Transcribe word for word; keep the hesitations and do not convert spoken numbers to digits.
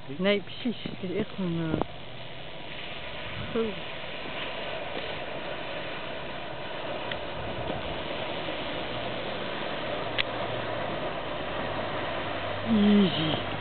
Nee, precies. Het is echt een... Uh... Goed. Easy.